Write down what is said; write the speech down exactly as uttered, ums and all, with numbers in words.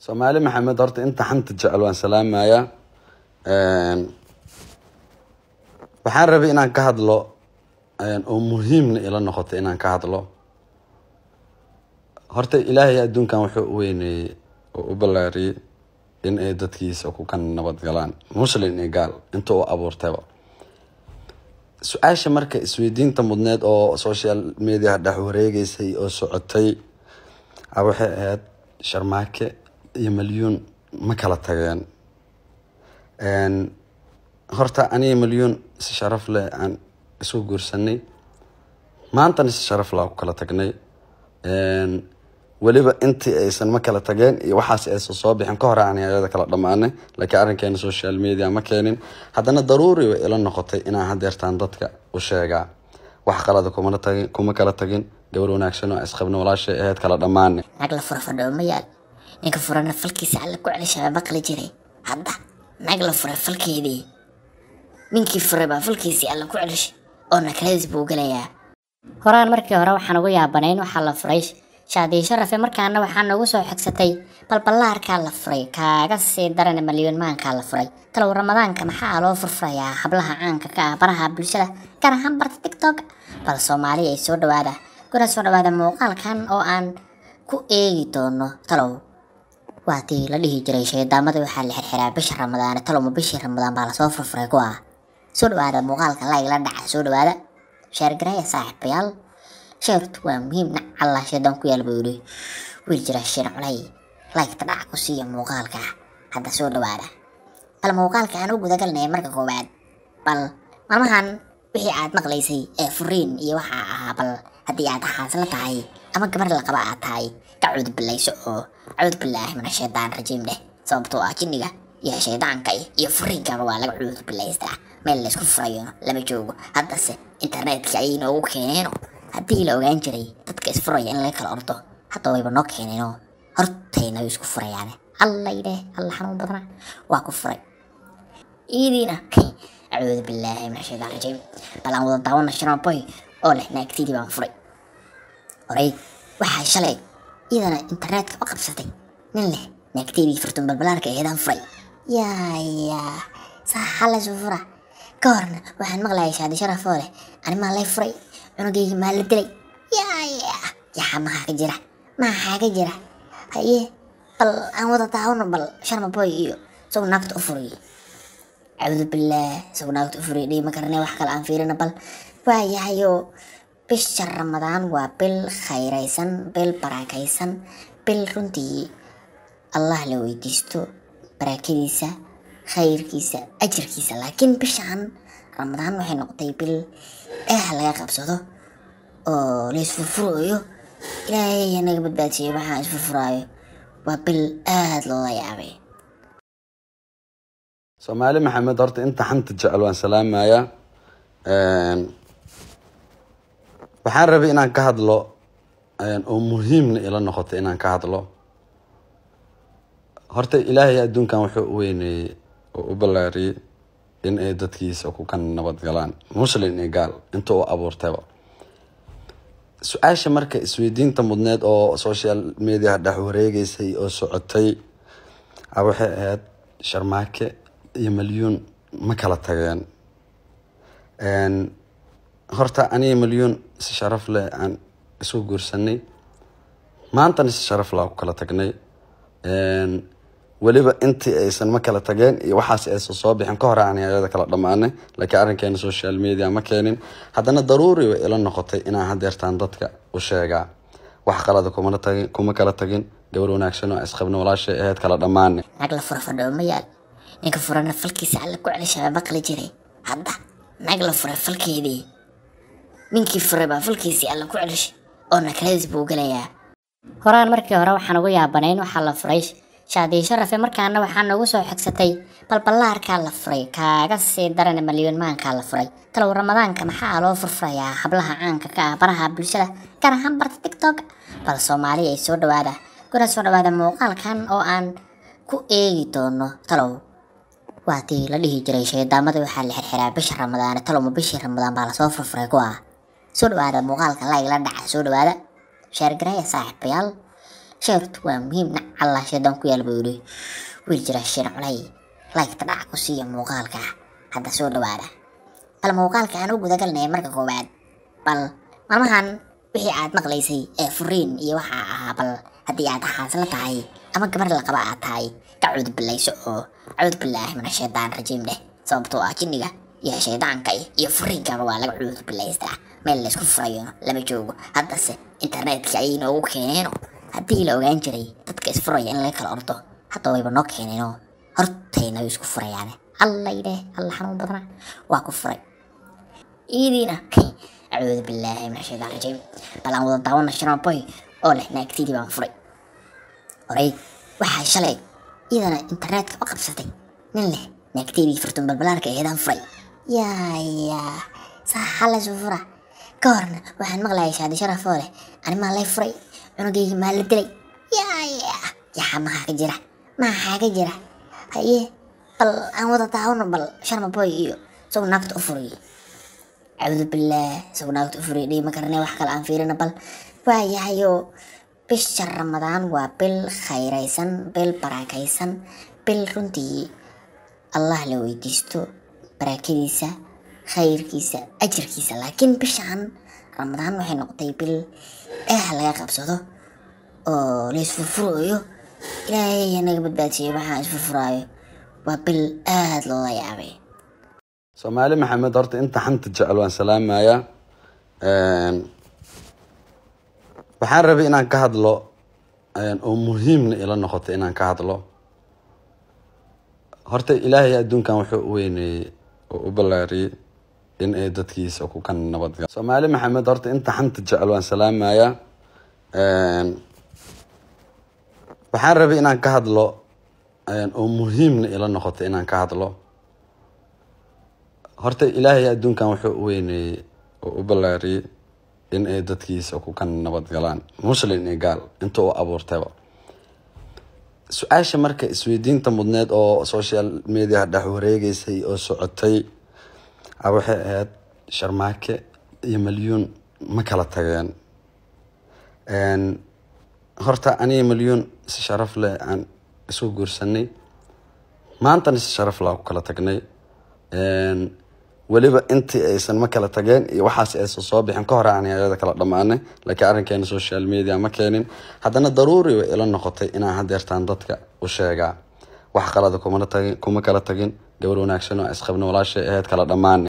Soomaali Maxamed horta inta xanta jecel waan salaamaya een waxaan rabay inaan ka hadlo een oo muhiim ila noqoto inaan ka hadlo horta Ilaahay adduunkan wuxuu u weynay oo u balaariyay in ay dadkiisa ku kan nabad galaan muslim iyo gaal inta uu abuurtay su'aasha marka isweydiinta mudneed oo social media dhex wareegaysay oo socotay waxay ahayd sharmaake iyo milyuun ma kala tageen een horta aniga milyuun si sharaf leh aan isu guursanay maanta si sharaf leh ku kala tagnay een waliba intii aysan ma kala tageen iyo waxaas ay soo bixin ka hor aan ayada kala dhamaanay laakiin arrinkeena social media ma keenin haddana daruuri way ila noqotay inaan hadeertaan dadka u sheegaa wax qalad kuma tagin kuma kala tagin gabar wanaagsan oo isqabno walaashay ahayd kala dhamaanay nag la furfadho ma yaal ninka furana falkiisa alla ku celishaa baqli jiray hadda nag la fura falkeedii ninkii furaba falkiisa alla ku celishay oo nakaleys buu galayaa horaan markii hore waxaan ugu yaabanayn waxa la furay shaadii sharafe markaana waxaan ugu soo xigsatay balbalaarka la furay kaaga sii daran milyuun maanka la furay talow ramadaanka maxaa loo furfurayaa hablaha caanka ka ah baraha bulshada gaar ahaan barta TikTok bal Soomaali ay soo dhawaada kuna soo dhawaada muuqaalkan oo aan ku eegi doono talow waatii la dhihi jiray shaydaamada waxaa la xirxiraa bisha ramadaan talow ma bisha ramadaan baa la soo furfuray kuwa soo dhawaada muuqaalka like la dhaca soo dhawaada share gareeya saaxiibayaal شرط ومهم الله شدان كو يالبودي ويجرا شين علي لايك تدع ku siiyo muuqaalka hada soo dhawaada bal muuqaalka aan ugu dagalnay marka koobaad bal maalmahan wixii aad maqlaysay ee furiin iyo waxa ahaa bal hadii aad xaasla tahay ama gabar la qaba aad tahay kacud bilayso oo cud billahi min shaytaan rajiim leh sababtoo ah jinniga iyo shaydaanka iyo furiinka waa laga cud bilaystaa meel la isku furayo lama joogo hadda se internetka ay inoo keeneen haddii la ogaan jiray dadka isfuraya in la kala ordo hadda wayba noo keeneen hortayna isku furayaan allah ilaahay allah xanuun badana waa ku furay iidina a'uudu billahi minash shaytaanir rajiim balan wada daawana shiraan boy oo leh naagtidii baan furay oray waxa shalay idana internetka u qabsatay nin leh naagtidii furtun balbalaarka eedan furay yaa yaa saxala sufura koorna waxaan maqlaayay shaadi sharaf oo leh anima lay furay cunugii ma la dilay yaa yaa yaa ma ka jira ma ka jira haye bal aan wada taawno bal sharma boy iyo soo naagta u furay a'uudu billaah soo naagta u furay dhima karnay wax kale aan fiirina bal waa yahayo bisha ramadaan waa bil khayraysan bil barakaysan bil runtii allah la weydiisto barakadiisa khayrkiisa ajirkiisa laakiin bishan ramadaan waxay noqotay bil eh laga qabsado oo lees furfurayo ilaahay naga badbaadiyo waxa is furfurayo waa bil aad loo yaabay Soomaali Maxamed horta inta xanta jecel waan salaamaya een waxaan rabay inaan ka hadlo een oo muhiim ila noqoto inaan ka hadlo horta Ilaahay adduunkan wuxuu u weynay oo u balaariyay in ay dadkiisa ku kan nabad galaan muslim iyo gaal inta uu abuurtay su'aasha marka isweydiinta mudneed oo social media dhex wareegaysay oo socotay waxay ahayd sharmaake iyo milyuun ma kala tageen een horta aniga milyuun si sharaf leh aan isu guursanay maanta si sharaf leh ku kala tagnay een waliba intii aysan ma kala tageen iyo waxaas ay soo bixin ka hor aan ayada kala dhamaanay laakiin arrinkeena social media ma keenin haddana daruuri way ila noqotay inaan hadeertaan dadka u sheegaa wax qalad kuma tagin kuma kala tagin gabar wanaagsan oo isqabno walaashay ahayd kala dhamaanay nag la furfadho ma yaal ninka furana falkiisa alla ku celishaa baqli jiray hadda nag la fura falkeedii ninkii furaba falkiisa alla ku celishay oo nakaleys buu galayaa horaan markii hore waxaan ugu yaabanayn waxa la furay shaadii sharafe markaana waxaan ugu soo xigsatay balbalaarka la furay kaaga sii daran milyuun maanka la furay talow ramadaanka maxaa loo furfurayaa hablaha caanka ka ah baraha bulshada gaar ahaan barta TikTok bal Soomaali ay soo dhawaada kuna soo dhawaada muuqaalkan oo aan ku eegi doono talow waatii la dhihi jiray shaydaamada waxaa la xirxiraa bisha ramadaan talow ma bisha ramadaan baa la soo furfuray kuwa soo dhawaada muuqaalka like la dhaca soo dhawaada share gareeya saaxiibayaal sheertu waa muhiim nacala shaydan ku yaal buu wiil jira shir culay like ta dhac ku siiyo muuqaalka hadda soo dhawaada bal muuqaalka aan ugu dagalnay marka koobaad bal maalmahan wixii aad maqlaysay ee furiin iyo waxa ahaa bal haddii aad xaasla tahay ama gabar la qaba aad tahay kacud bilayso oo cud billahi min shaytaan rajiim leh sababtoo ah jinniga iyo shaydaanka iyo furiinka waa laga cud bilaystaa meel la isku furayo lama joogo haddase internetka ay noogu keeneen haddii la ogaan jiray dadka isfuraya in la kala ordo hadda wayba noo keeneen hortayna isku furayaan allah ilaahay allah xanuun badana waa ku furay iidina أعوذ بالله من الشيطان الرجيم بل أنا وضع دعونا شراب بوي أول إحنا كتير بان فري أوري وحا شلي إذا أنا إنترنت أقرب ستي نله نكتيري فرتون بالبلارك إيدان فري يا يا صح حلا سفرة كورن وحن مغلايش هذا شرف فوله أنا ما لاي فري أنا جي ما لدري يا يا يا ما حاجة جرا ما حاجة جرا هاي بل أنا وضع دعونا بل شراب بوي إيو سو نكت أفري أعوذ بالله سبناك تفري لي مكرني وحكى الآن فيرنا بل ويا هيو بشهر رمضان وبال خيريسن بال براكيسن بال رنتي الله لو يديستو براكيسة خير كيسة أجر كيسة لكن بشان رمضان وحين نقطي بال أهل يقبصده أو ليس فرفرويو إلهي نقبل باتي بحاج فرفرايو وبال أهل الله يعبي سومالي محمد horta inta xanta jecel waan salaamaya een waxaan rabay inaan ka hadlo een oo muhiim ila noqoto inaan ka hadlo horta ilaahay adduunkan wuxuu u weynay oo u balaariyay in ay dadkiisa ku kan nabad gal Soomaali Maxamed horta inta xanta jecel waan salaamaya een waxaan rabay inaan ka hadlo een oo muhiim ila noqoto inaan ka hadlo horta ilaahay adduunkan wuxuu u weynay oo u balaariyay in ay dadkiisa ku kan nabad galaan muslim iyo gaal inta uu abuurtayba su'aasha marka isweydiinta mudneed oo social media dhex wareegaysay oo socotay waxay ahayd sharmaake iyo milyuun ma kala tageen een horta aniga milyuun si sharaf leh aan isku guursanay maantana si sharaf leh ku kala tagnay een waliba intii aysan ma kala tageen iyo waxaas ay soo bixin ka hor aan ayada kala dhamaanay laakiin arrinkeena social media ma keenin haddana daruuri way ila noqotay inaan hadeertaan dadka u sheegaa wax qalad kuma tagin kuma kala tagin gabar wanaagsan oo isqabno walaashay ahayd kala dhamaan